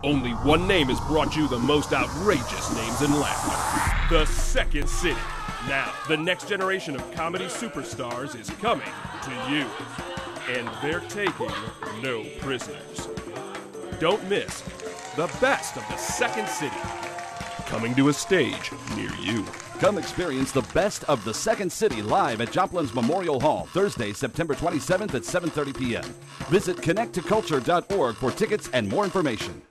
Only one name has brought you the most outrageous names in laughter. The Second City. Now, the next generation of comedy superstars is coming to you. And they're taking no prisoners. Don't miss the best of the Second City. Coming to a stage near you. Come experience the best of the Second City live at Joplin's Memorial Hall, Thursday, September 27th at 7:30 p.m. Visit Connect2Culture.org for tickets and more information.